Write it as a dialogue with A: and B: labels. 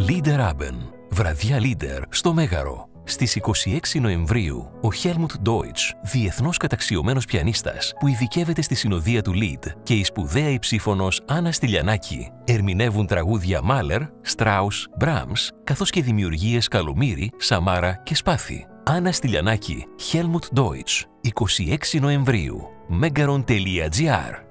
A: Lieder Abend, βραδιά Lieder στο Μέγαρο. Στις 26 Νοεμβρίου, ο Helmut Deutsch, διεθνώς καταξιωμένος πιανίστας που ειδικεύεται στη συνοδεία του Lied, και η σπουδαία υψήφωνος Άννα Στυλιανάκη ερμηνεύουν τραγούδια Μάλερ, Στράους, Μπράμς, καθώς και δημιουργίες Καλομήρη, Σαμάρα και Σπάθη. Άννα Στυλιανάκη, Helmut Deutsch, 26 Νοεμβρίου, megaron.gr.